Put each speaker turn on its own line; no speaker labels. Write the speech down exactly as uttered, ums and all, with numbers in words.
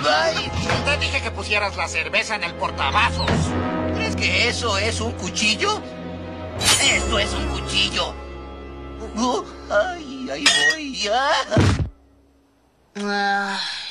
¡Ay!
Te dije que pusieras la cerveza en el portavasos.
¿Crees que eso es un cuchillo? ¡Esto es un cuchillo! Oh, ¡ay, ahí voy! ¡Ah!
Ah.